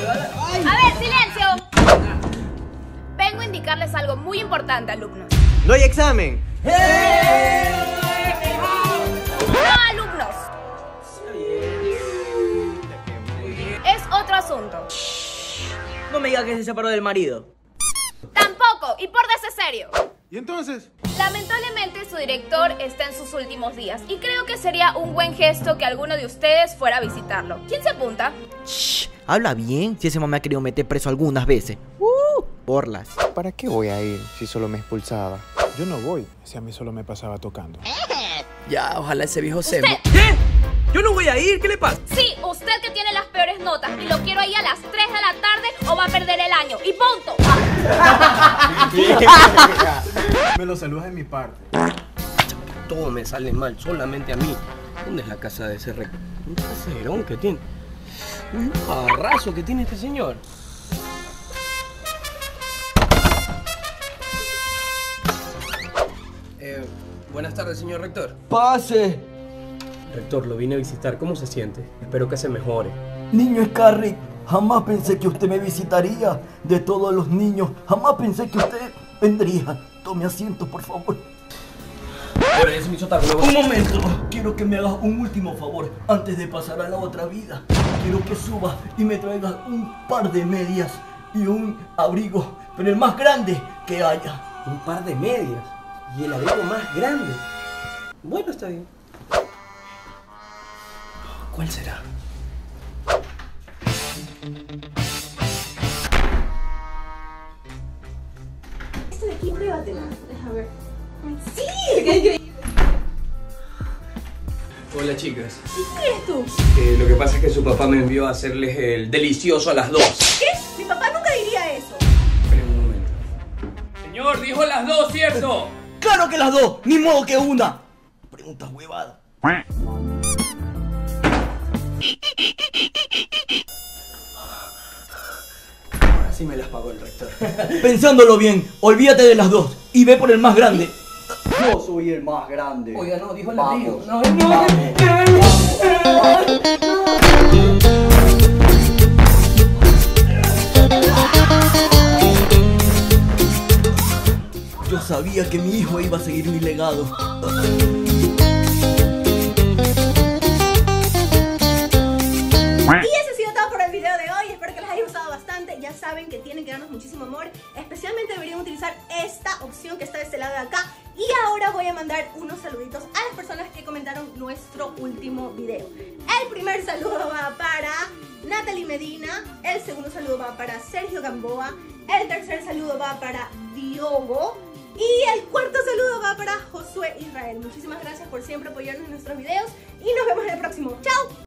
A ver, silencio. Vengo a indicarles algo muy importante, alumnos. ¡No hay examen! ¡No, alumnos! Es otro asunto. No me diga que se separó del marido. Tampoco, y pórtese serio. ¿Y entonces? Lamentablemente su director está en sus últimos días y creo que sería un buen gesto que alguno de ustedes fuera a visitarlo. ¿Quién se apunta? Shh, habla bien, si ese mamá me ha querido meter preso algunas veces. Porlas. ¿Para qué voy a ir si solo me expulsaba? Yo no voy, si a mí solo me pasaba tocando. Ya, ojalá ese viejo se... ¿Usted? ¿Qué? Yo no voy a ir, ¿qué le pasa? Sí, usted que tiene las peores notas y lo quiero ahí a las 3 de la tarde o va a perder el año. Y punto. Me lo saludas de mi parte. Todo me sale mal, solamente a mí. ¿Dónde es la casa de ese rey? Un caserón que tiene. Un parrazo que tiene este señor. Buenas tardes, señor rector. Pase, Rector, lo vine a visitar. ¿Cómo se siente? Espero que se mejore. niño Scarrick. Jamás pensé que usted me visitaría. De todos los niños, jamás pensé que usted vendría. Tome asiento, por favor. Bueno, ya se me hizo tarde. Un momento. Quiero que me hagas un último favor antes de pasar a la otra vida. Quiero que subas y me traigas un par de medias y un abrigo, pero el más grande que haya. Un par de medias. Y el abrigo más grande. Bueno, está bien. ¿Cuál será? Esto de aquí, pruébatela. Deja ver. ¡Sí! ¡Qué increíble! Hola, chicas. ¿Quién eres tú? Lo que pasa es que su papá me envió a hacerles el delicioso a las 2. ¿Qué? Mi papá nunca diría eso. Esperen un momento. Señor, dijo las 2, ¿cierto? ¡Claro que las dos! ¡Ni modo que una! Preguntas huevadas. Ahora sí me las pagó el rector. Pensándolo bien, olvídate de las dos y ve por el más grande. Yo soy el más grande. Oiga, no, dijo el Vamos. abrigo. No. Yo sabía que mi hijo iba a seguir mi legado. Y eso ha sido todo por el video de hoy. Espero que les haya gustado bastante. Ya saben que tienen que darnos muchísimo amor. Especialmente deberían utilizar esta opción que está de este lado de acá. Y ahora voy a mandar unos saluditos a las personas que comentaron nuestro último video. El primer saludo va para Natalie Medina. El segundo saludo va para Sergio Gamboa. El tercer saludo va para Diogo. Y el cuarto saludo va para Josué Israel. Muchísimas gracias por siempre apoyarnos en nuestros videos. Y nos vemos en el próximo. ¡Chao!